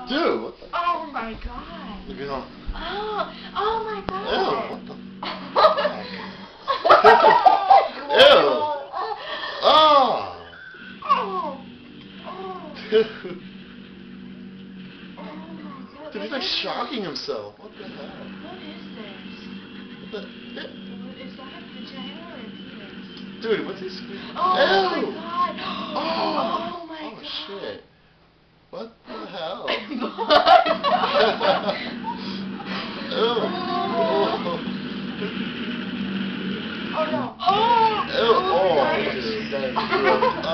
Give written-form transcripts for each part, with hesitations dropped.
Dude, what the? Oh my god. Look at him. Oh my god. Ew, what the? Ew. Oh. Dude. Dude, he's like shocking himself. What the hell? What is this? What the? Is that a vagina or a penis? Dude, what's he squeezing? Oh Ew. my god. Oh. Oh my god. Shit. What the hell? Ew. Oh no. Oh. Ew. Oh, dude, that is gross. Oh.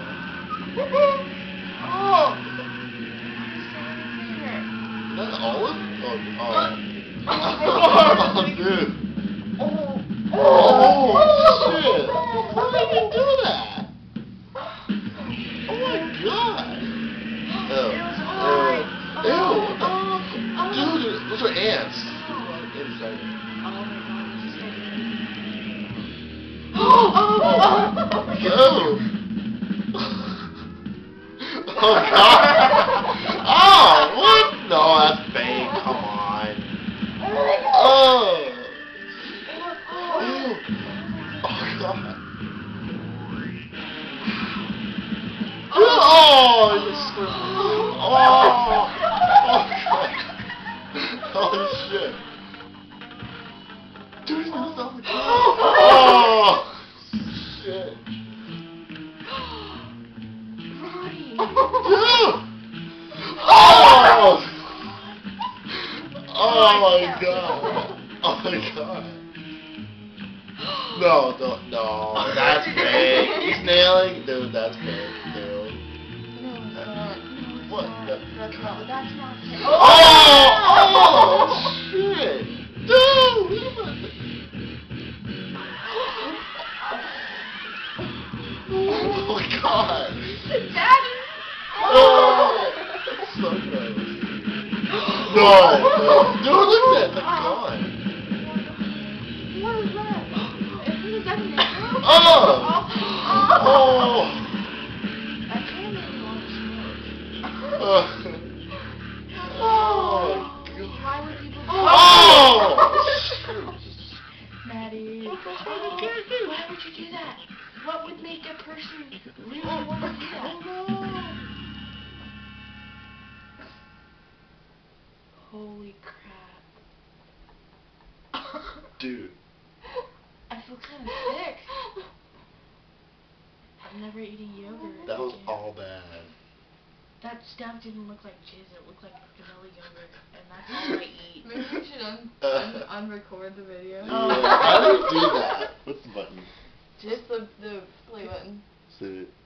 Oh. Is that olive? Oh, oh. Oh, dude. Oh, shit. How did he do that? Oh my god. Ew. Ew. Dude, those are ants. Ew. Oh god. Oh, what? No, that's fake. Come on. Oh. Ew. Oh god. Oh, it's oh. Oh god. Holy shit. Dude, he's moved off the ground. Oh shit. Oh! Oh my god! Oh my god! No, no, that's fake. He's nailing, dude. That's fake, dude. No, it's not. What? That's not fake. Oh! Oh! Shit! Dude! Oh my god! Daddy! Oh! So gross. No! Dude, look at that! That's gone. What is that? Is that an arrow? Oh! Oh! That kind of made me want to smoke. Oh! Why would people do Oh! Matty. Why would you do that? What would make a person really want to do that? Holy crap. Dude. I feel kind of sick. I'm never eating yogurt. That was again. all bad. That stuff didn't look like jizz, it looked like vanilla yogurt, and that's all I eat. Maybe we should unrecord the video. Yeah, how do you do that? What's the button? Just the play button. So